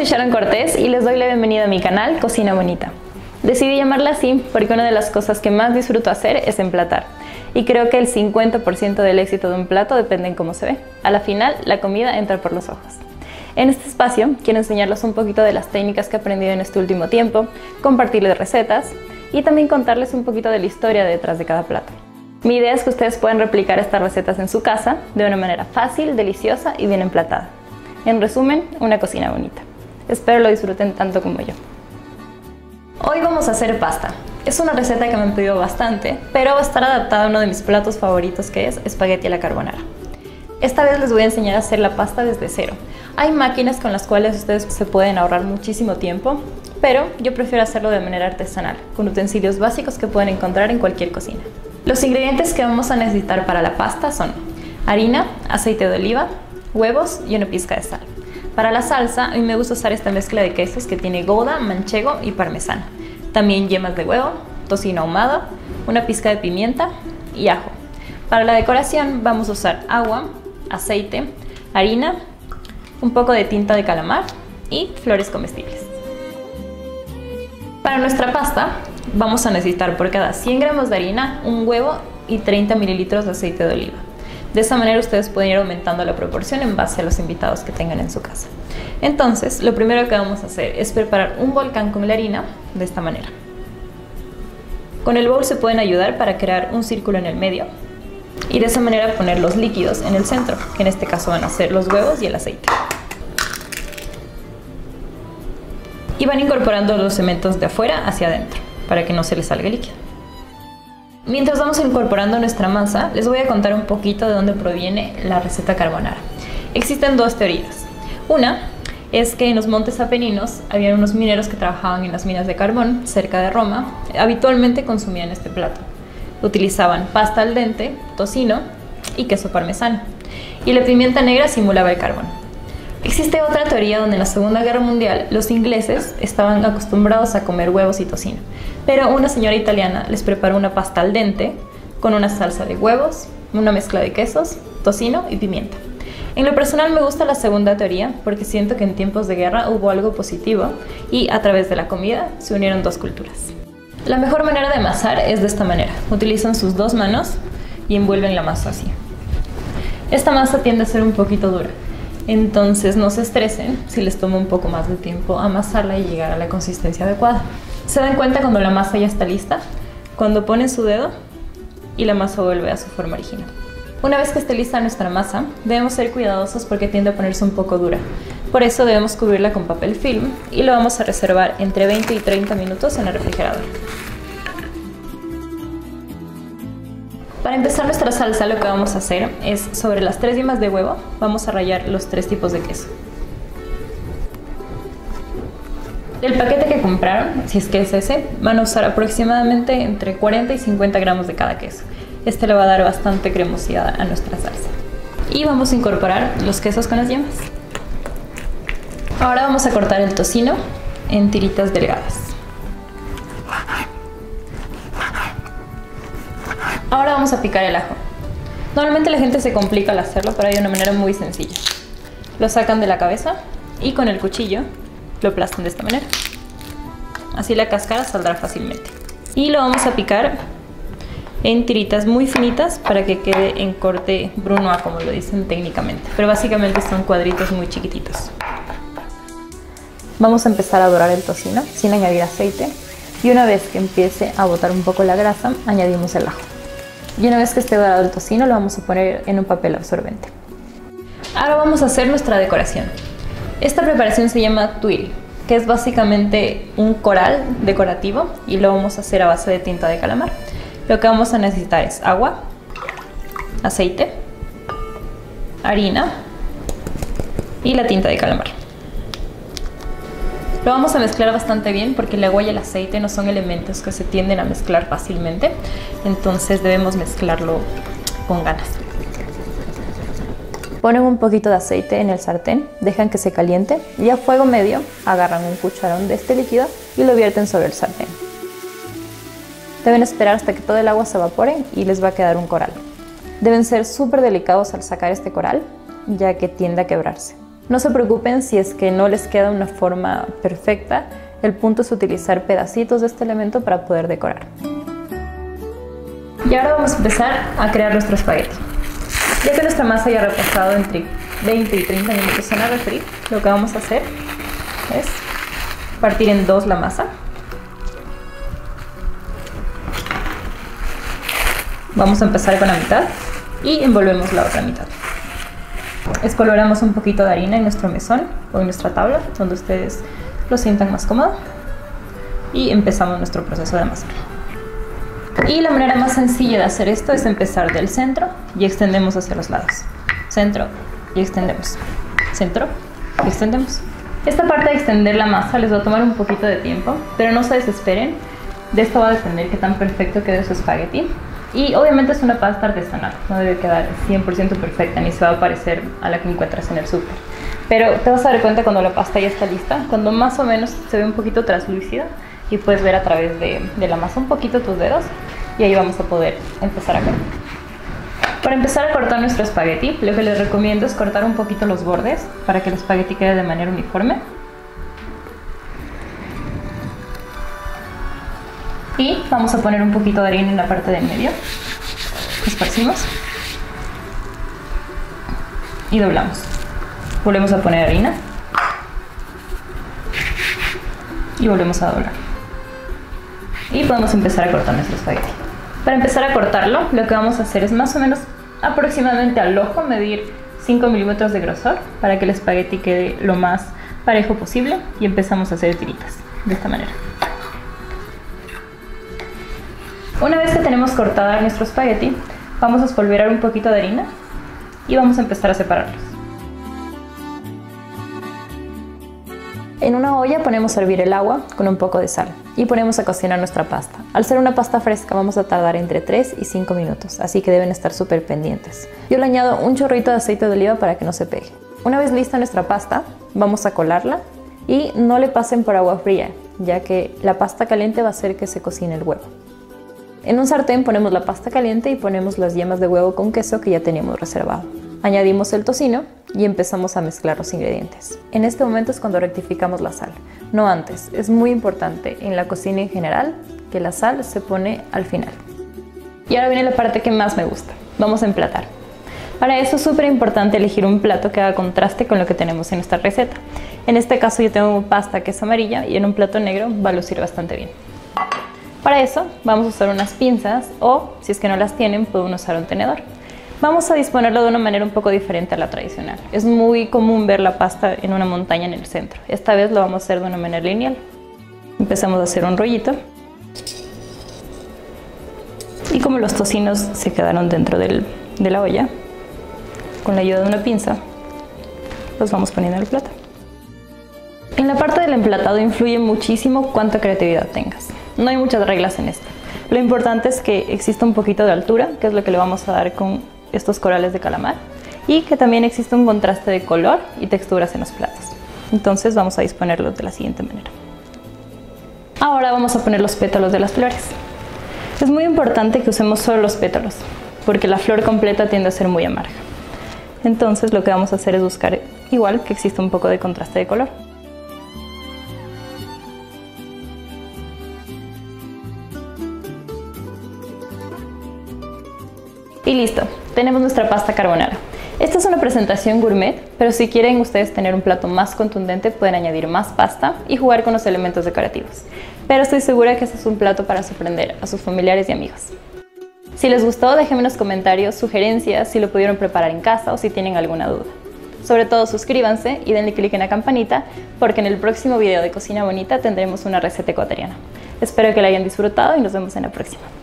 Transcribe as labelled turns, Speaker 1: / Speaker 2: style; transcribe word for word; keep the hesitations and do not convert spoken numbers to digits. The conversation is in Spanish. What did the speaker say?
Speaker 1: soy Sharon Cortés y les doy la bienvenida a mi canal Cocina Bonita. Decidí llamarla así porque una de las cosas que más disfruto hacer es emplatar. Y creo que el cincuenta por ciento del éxito de un plato depende en cómo se ve. A la final, la comida entra por los ojos. En este espacio quiero enseñarles un poquito de las técnicas que he aprendido en este último tiempo, compartirles recetas y también contarles un poquito de la historia detrás de cada plato. Mi idea es que ustedes puedan replicar estas recetas en su casa de una manera fácil, deliciosa y bien emplatada. En resumen, una cocina bonita. Espero lo disfruten tanto como yo. Hoy vamos a hacer pasta. Es una receta que me han pedido bastante, pero va a estar adaptada a uno de mis platos favoritos, que es espagueti a la carbonara. Esta vez les voy a enseñar a hacer la pasta desde cero. Hay máquinas con las cuales ustedes se pueden ahorrar muchísimo tiempo, pero yo prefiero hacerlo de manera artesanal, con utensilios básicos que pueden encontrar en cualquier cocina. Los ingredientes que vamos a necesitar para la pasta son harina, aceite de oliva, huevos y una pizca de sal. Para la salsa, a mí me gusta usar esta mezcla de quesos que tiene gouda, manchego y parmesano. También yemas de huevo, tocino ahumado, una pizca de pimienta y ajo. Para la decoración vamos a usar agua, aceite, harina, un poco de tinta de calamar y flores comestibles. Para nuestra pasta vamos a necesitar por cada cien gramos de harina un huevo y treinta mililitros de aceite de oliva. De esa manera ustedes pueden ir aumentando la proporción en base a los invitados que tengan en su casa. Entonces, lo primero que vamos a hacer es preparar un volcán con la harina de esta manera. Con el bowl se pueden ayudar para crear un círculo en el medio y de esa manera poner los líquidos en el centro, que en este caso van a ser los huevos y el aceite. Y van incorporando los cementos de afuera hacia adentro para que no se les salga el líquido. Mientras vamos incorporando nuestra masa, les voy a contar un poquito de dónde proviene la receta carbonara. Existen dos teorías. Una es que en los montes apeninos había unos mineros que trabajaban en las minas de carbón cerca de Roma. Habitualmente consumían este plato. Utilizaban pasta al dente, tocino y queso parmesano. Y la pimienta negra simulaba el carbón. Existe otra teoría donde en la Segunda Guerra Mundial los ingleses estaban acostumbrados a comer huevos y tocino, pero una señora italiana les preparó una pasta al dente con una salsa de huevos, una mezcla de quesos, tocino y pimienta. En lo personal me gusta la segunda teoría porque siento que en tiempos de guerra hubo algo positivo y a través de la comida se unieron dos culturas. La mejor manera de amasar es de esta manera. Utilizan sus dos manos y envuelven la masa así. Esta masa tiende a ser un poquito dura. Entonces no se estresen si les toma un poco más de tiempo amasarla y llegar a la consistencia adecuada. Se dan cuenta cuando la masa ya está lista, cuando ponen su dedo y la masa vuelve a su forma original. Una vez que esté lista nuestra masa, debemos ser cuidadosos porque tiende a ponerse un poco dura. Por eso debemos cubrirla con papel film y lo vamos a reservar entre veinte y treinta minutos en el refrigerador. Para empezar nuestra salsa, lo que vamos a hacer es, sobre las tres yemas de huevo, vamos a rallar los tres tipos de queso. Del paquete que compraron, si es que es ese, van a usar aproximadamente entre cuarenta y cincuenta gramos de cada queso. Este le va a dar bastante cremosidad a nuestra salsa. Y vamos a incorporar los quesos con las yemas. Ahora vamos a cortar el tocino en tiritas delgadas. Ahora vamos a picar el ajo. Normalmente la gente se complica al hacerlo, pero hay una manera muy sencilla. Lo sacan de la cabeza y con el cuchillo lo aplastan de esta manera. Así la cáscara saldrá fácilmente. Y lo vamos a picar en tiritas muy finitas para que quede en corte brunoise, como lo dicen técnicamente. Pero básicamente son cuadritos muy chiquititos. Vamos a empezar a dorar el tocino sin añadir aceite. Y una vez que empiece a botar un poco la grasa, añadimos el ajo. Y una vez que esté dorado el tocino, lo vamos a poner en un papel absorbente. Ahora vamos a hacer nuestra decoración. Esta preparación se llama tuile, que es básicamente un coral decorativo y lo vamos a hacer a base de tinta de calamar. Lo que vamos a necesitar es agua, aceite, harina y la tinta de calamar. Lo vamos a mezclar bastante bien porque el agua y el aceite no son elementos que se tienden a mezclar fácilmente, entonces debemos mezclarlo con ganas. Ponen un poquito de aceite en el sartén, dejan que se caliente y a fuego medio agarran un cucharón de este líquido y lo vierten sobre el sartén. Deben esperar hasta que todo el agua se evapore y les va a quedar un coral. Deben ser súper delicados al sacar este coral, ya que tiende a quebrarse. No se preocupen si es que no les queda una forma perfecta, el punto es utilizar pedacitos de este elemento para poder decorar. Y ahora vamos a empezar a crear nuestro espagueti. Ya que nuestra masa ya ha reposado entre veinte y treinta minutos en la refri, lo que vamos a hacer es partir en dos la masa. Vamos a empezar con la mitad y envolvemos la otra mitad. Espolvoreamos un poquito de harina en nuestro mesón o en nuestra tabla, donde ustedes lo sientan más cómodo. Y empezamos nuestro proceso de amasar. Y la manera más sencilla de hacer esto es empezar del centro y extendemos hacia los lados. Centro y extendemos. Centro y extendemos. Esta parte de extender la masa les va a tomar un poquito de tiempo, pero no se desesperen. De esto va a depender qué tan perfecto quede su espagueti. Y obviamente es una pasta artesanal, no debe quedar cien por ciento perfecta ni se va a parecer a la que encuentras en el súper. Pero te vas a dar cuenta cuando la pasta ya está lista, cuando más o menos se ve un poquito translúcida y puedes ver a través de, de la masa un poquito tus dedos y ahí vamos a poder empezar a cortar. Para empezar a cortar nuestro espagueti, lo que les recomiendo es cortar un poquito los bordes para que el espagueti quede de manera uniforme. Y vamos a poner un poquito de harina en la parte del medio. Esparcimos. Y doblamos. Volvemos a poner harina. Y volvemos a doblar. Y podemos empezar a cortar nuestro espagueti. Para empezar a cortarlo, lo que vamos a hacer es más o menos aproximadamente al ojo medir cinco milímetros de grosor para que el espagueti quede lo más parejo posible y empezamos a hacer tiritas de esta manera. Una vez que tenemos cortada nuestro espagueti, vamos a espolvorear un poquito de harina y vamos a empezar a separarlos. En una olla ponemos a hervir el agua con un poco de sal y ponemos a cocinar nuestra pasta. Al ser una pasta fresca vamos a tardar entre tres y cinco minutos, así que deben estar súper pendientes. Yo le añado un chorrito de aceite de oliva para que no se pegue. Una vez lista nuestra pasta, vamos a colarla y no le pasen por agua fría, ya que la pasta caliente va a hacer que se cocine el huevo. En un sartén ponemos la pasta caliente y ponemos las yemas de huevo con queso que ya teníamos reservado. Añadimos el tocino y empezamos a mezclar los ingredientes. En este momento es cuando rectificamos la sal, no antes. Es muy importante en la cocina en general que la sal se pone al final. Y ahora viene la parte que más me gusta. Vamos a emplatar. Para eso es súper importante elegir un plato que haga contraste con lo que tenemos en esta receta. En este caso yo tengo pasta que es amarilla y en un plato negro va a lucir bastante bien. Para eso vamos a usar unas pinzas o, si es que no las tienen, pueden usar un tenedor. Vamos a disponerlo de una manera un poco diferente a la tradicional. Es muy común ver la pasta en una montaña en el centro. Esta vez lo vamos a hacer de una manera lineal. Empezamos a hacer un rollito. Y como los tocinos se quedaron dentro del, de la olla, con la ayuda de una pinza, los vamos poniendo en el plato. En la parte del emplatado influye muchísimo cuánta creatividad tengas. No hay muchas reglas en esto. Lo importante es que exista un poquito de altura, que es lo que le vamos a dar con estos corales de calamar, y que también existe un contraste de color y texturas en los platos. Entonces vamos a disponerlos de la siguiente manera. Ahora vamos a poner los pétalos de las flores. Es muy importante que usemos solo los pétalos, porque la flor completa tiende a ser muy amarga. Entonces lo que vamos a hacer es buscar igual que exista un poco de contraste de color. Y listo, tenemos nuestra pasta carbonara. Esta es una presentación gourmet, pero si quieren ustedes tener un plato más contundente pueden añadir más pasta y jugar con los elementos decorativos. Pero estoy segura que este es un plato para sorprender a sus familiares y amigos. Si les gustó, déjenme en los comentarios sugerencias si lo pudieron preparar en casa o si tienen alguna duda. Sobre todo suscríbanse y denle clic en la campanita porque en el próximo video de Cocina Bonita tendremos una receta ecuatoriana. Espero que la hayan disfrutado y nos vemos en la próxima.